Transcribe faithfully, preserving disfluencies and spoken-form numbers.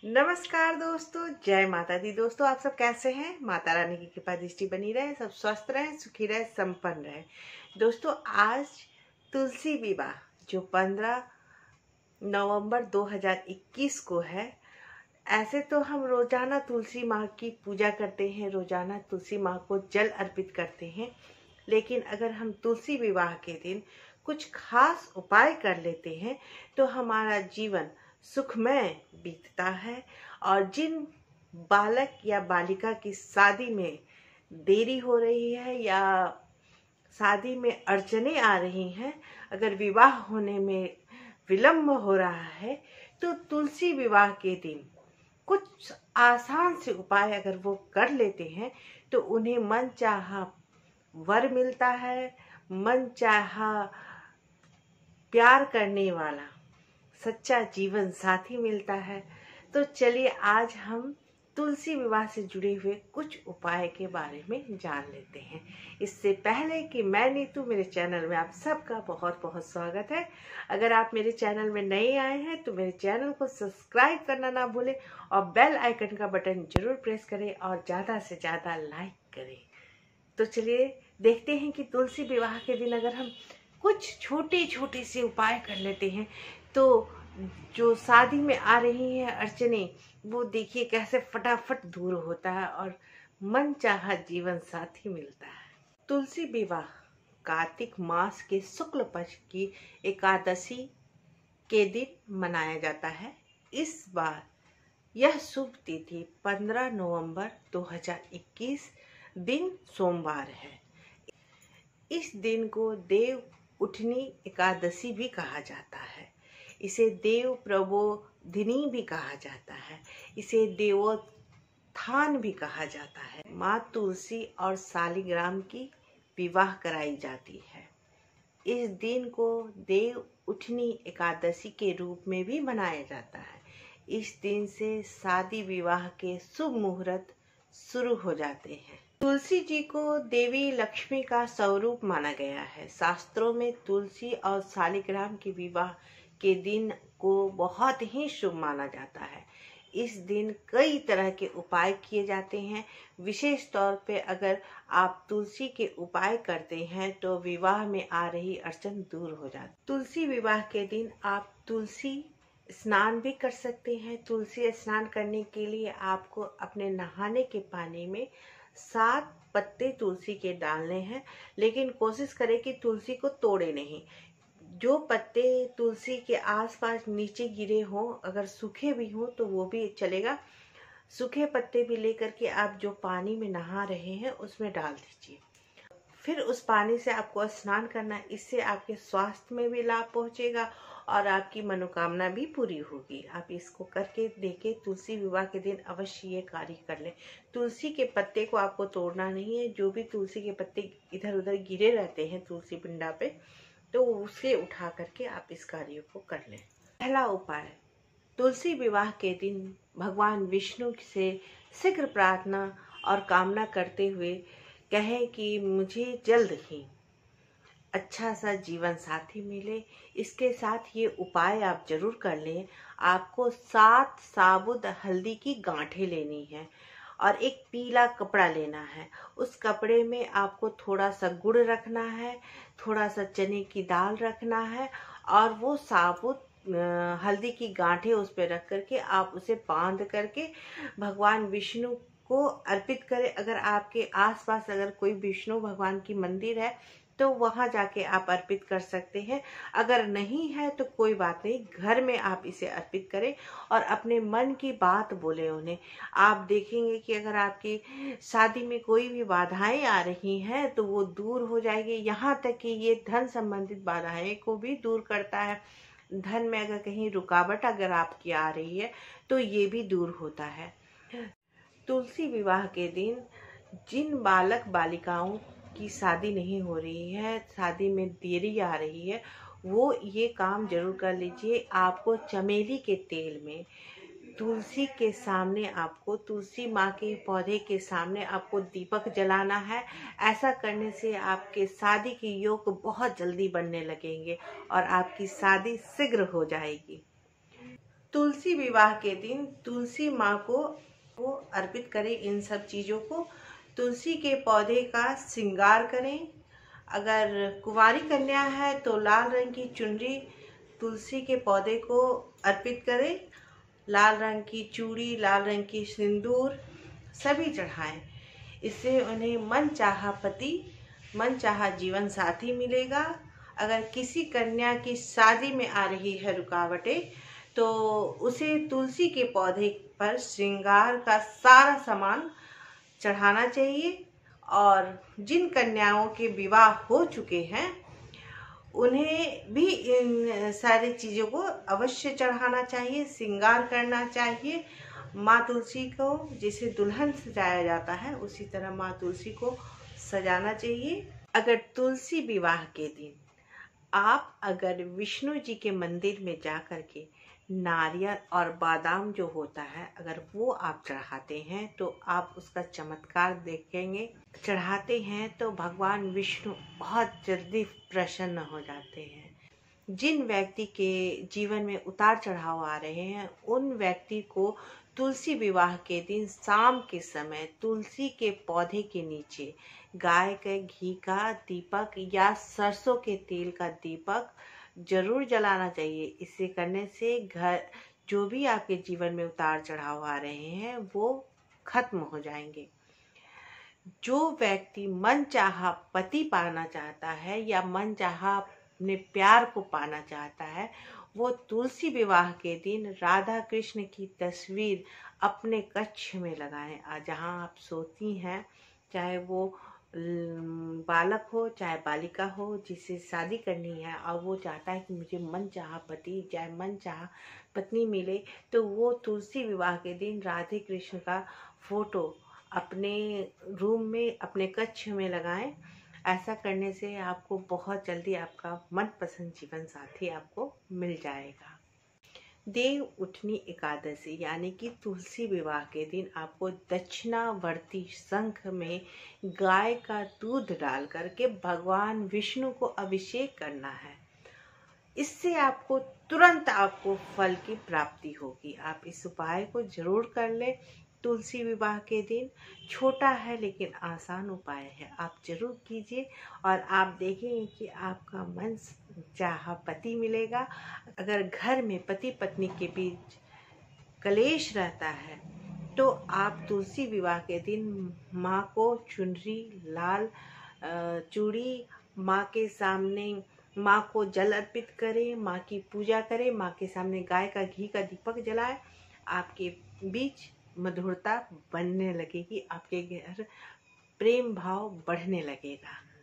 नमस्कार दोस्तों, जय माता दी। दोस्तों आप सब कैसे हैं? माता रानी की कृपा दृष्टि बनी रहे, सब स्वस्थ रहे, सुखी रहे, संपन्न रहे। दोस्तों आज तुलसी विवाह जो पंद्रह नवंबर दो हज़ार इक्कीस को है। ऐसे तो हम रोजाना तुलसी माँ की पूजा करते हैं, रोजाना तुलसी माँ को जल अर्पित करते हैं, लेकिन अगर हम तुलसी विवाह के दिन कुछ खास उपाय कर लेते हैं तो हमारा जीवन सुखमय बीतता है। और जिन बालक या बालिका की शादी में देरी हो रही है या शादी में अड़चने आ रही हैं, अगर विवाह होने में विलम्ब हो रहा है, तो तुलसी विवाह के दिन कुछ आसान से उपाय अगर वो कर लेते हैं तो उन्हें मन चाहा वर मिलता है, मन चाहा प्यार करने वाला सच्चा जीवन साथी मिलता है। तो चलिए आज हम तुलसी विवाह से जुड़े हुए कुछ उपाय के बारे में जान लेते हैं। इससे पहले कि मैं नीतू, मेरे चैनल में आप सबका बहुत बहुत स्वागत है। अगर आप मेरे चैनल में नए आए हैं तो मेरे चैनल को सब्सक्राइब करना ना भूलें और बेल आइकन का बटन जरूर प्रेस करें और ज़्यादा से ज़्यादा लाइक करें। तो चलिए देखते हैं कि तुलसी विवाह के दिन अगर हम कुछ छोटे छोटे से उपाय कर लेते हैं तो जो शादी में आ रही है अड़चने, वो देखिए कैसे फटाफट दूर होता है और मन चाहा जीवन साथी मिलता है। तुलसी विवाह कार्तिक मास के शुक्ल पक्ष की एकादशी के दिन मनाया जाता है। इस बार यह शुभ तिथि पंद्रह नवंबर दो हज़ार इक्कीस दिन सोमवार है। इस दिन को देव उठनी एकादशी भी कहा जाता है। इसे देव प्रबोधिनी भी कहा जाता है। इसे देवोत्थान भी कहा जाता है। माँ तुलसी और शालिग्राम की विवाह कराई जाती है। इस दिन को देव उठनी एकादशी के रूप में भी मनाया जाता है। इस दिन से शादी विवाह के शुभ मुहूर्त शुरू हो जाते हैं। तुलसी जी को देवी लक्ष्मी का स्वरूप माना गया है। शास्त्रों में तुलसी और शालिग्राम के विवाह के दिन को बहुत ही शुभ माना जाता है। इस दिन कई तरह के उपाय किए जाते हैं। विशेष तौर पे अगर आप तुलसी के उपाय करते हैं तो विवाह में आ रही अड़चन दूर हो जाती। तुलसी विवाह के दिन आप तुलसी स्नान भी कर सकते हैं। तुलसी स्नान करने के लिए आपको अपने नहाने के पानी में सात पत्ते तुलसी के डालने हैं, लेकिन कोशिश करें कि तुलसी को तोड़े नहीं। जो पत्ते तुलसी के आसपास नीचे गिरे हों, अगर सूखे भी हों तो वो भी चलेगा। सूखे पत्ते भी लेकर के आप जो पानी में नहा रहे हैं उसमें डाल दीजिए। फिर उस पानी से आपको स्नान करना है। इससे आपके स्वास्थ्य में भी लाभ पहुंचेगा और आपकी मनोकामना भी पूरी होगी। आप इसको करके देखें। तुलसी विवाह के दिन अवश्य ये कार्य कर लें। तुलसी के पत्ते को आपको तोड़ना नहीं है। जो भी तुलसी के पत्ते इधर उधर गिरे रहते हैं तुलसी पिंडा पे, तो उसे उठा करके आप इस कार्य को कर लें। पहला उपाय, तुलसी विवाह के दिन भगवान विष्णु से शीघ्र प्रार्थना और कामना करते हुए कहें कि मुझे जल्द ही अच्छा सा जीवन साथी मिले। इसके साथ ये उपाय आप जरूर कर लें। आपको सात साबुत हल्दी की गांठें लेनी है और एक पीला कपड़ा लेना है। उस कपड़े में आपको थोड़ा सा गुड़ रखना है, थोड़ा सा चने की दाल रखना है और वो साबुत हल्दी की गांठें उस पर रख करके आप उसे बांध करके भगवान विष्णु को अर्पित करें। अगर आपके आसपास अगर कोई विष्णु भगवान की मंदिर है तो वहां जाके आप अर्पित कर सकते हैं। अगर नहीं है तो कोई बात नहीं, घर में आप इसे अर्पित करें और अपने मन की बात बोले उन्हें। आप देखेंगे कि अगर आपकी शादी में कोई भी बाधाएं आ रही हैं तो वो दूर हो जाएगी। यहाँ तक कि ये धन संबंधित बाधाएं को भी दूर करता है। धन में अगर कहीं रुकावट अगर आपकी आ रही है तो ये भी दूर होता है। तुलसी विवाह के दिन जिन बालक बालिकाओं की शादी नहीं हो रही है, शादी में देरी आ रही है, वो ये काम जरूर कर लीजिए। आपको चमेली के तेल में तुलसी के सामने, आपको तुलसी माँ के पौधे के सामने आपको दीपक जलाना है। ऐसा करने से आपके शादी के योग बहुत जल्दी बनने लगेंगे और आपकी शादी शीघ्र हो जाएगी। तुलसी विवाह के दिन तुलसी माँ को वो अर्पित करें इन सब चीज़ों को। तुलसी के पौधे का श्रृंगार करें। अगर कुंवारी कन्या है तो लाल रंग की चुनरी तुलसी के पौधे को अर्पित करें। लाल रंग की चूड़ी, लाल रंग की सिंदूर सभी चढ़ाएं। इससे उन्हें मन चाहा पति, मन चाहा जीवन साथी मिलेगा। अगर किसी कन्या की शादी में आ रही है रुकावटें तो उसे तुलसी के पौधे पर श्रृंगार का सारा सामान चढ़ाना चाहिए। और जिन कन्याओं के विवाह हो चुके हैं उन्हें भी इन सारी चीज़ों को अवश्य चढ़ाना चाहिए, श्रृंगार करना चाहिए। माँ तुलसी को जैसे दुल्हन सजाया जाता है उसी तरह माँ तुलसी को सजाना चाहिए। अगर तुलसी विवाह के दिन आप अगर विष्णु जी के मंदिर में जा कर के नारियल और बादाम जो होता है अगर वो आप चढ़ाते हैं तो आप उसका चमत्कार देखेंगे। चढ़ाते हैं तो भगवान विष्णु बहुत जल्दी प्रसन्न हो जाते हैं। जिन व्यक्ति के जीवन में उतार चढ़ाव आ रहे हैं उन व्यक्ति को तुलसी विवाह के दिन शाम के समय तुलसी के पौधे के नीचे गाय के घी का दीपक या सरसों के तेल का दीपक जरूर जलाना चाहिए। इसे करने से घर जो भी आपके जीवन में उतार चढ़ाव आ रहे हैं वो खत्म हो जाएंगे। जो व्यक्ति मन चाहा पति पाना चाहता है या मन चाहा अपने प्यार को पाना चाहता है वो तुलसी विवाह के दिन राधा कृष्ण की तस्वीर अपने कक्ष में लगाएं। जहाँ आप सोती हैं, चाहे वो बालक हो चाहे बालिका हो जिसे शादी करनी है और वो चाहता है कि मुझे मन चाहा पति चाहे मन चाहा पत्नी मिले, तो वो तुलसी विवाह के दिन राधे कृष्ण का फोटो अपने रूम में अपने कक्ष में लगाएं। ऐसा करने से आपको बहुत जल्दी आपका मनपसंद जीवन साथी आपको मिल जाएगा। देव उठनी एकादशी यानी कि तुलसी विवाह के दिन आपको दक्षिणावर्ती शंख में गाय का दूध डाल करके भगवान विष्णु को अभिषेक करना है। इससे आपको तुरंत आपको फल की प्राप्ति होगी। आप इस उपाय को जरूर कर ले। तुलसी विवाह के दिन छोटा है लेकिन आसान उपाय है, आप जरूर कीजिए और आप देखेंगे कि आपका मन चाहा पति मिलेगा। अगर घर में पति पत्नी के बीच कलेश रहता है तो आप तुलसी विवाह के दिन माँ को चुनरी, लाल चूड़ी, माँ के सामने माँ को जल अर्पित करें, माँ की पूजा करें, माँ के सामने गाय का घी का दीपक जलाएं। आपके बीच मधुरता बनने लगेगी, आपके घर प्रेम भाव बढ़ने लगेगा।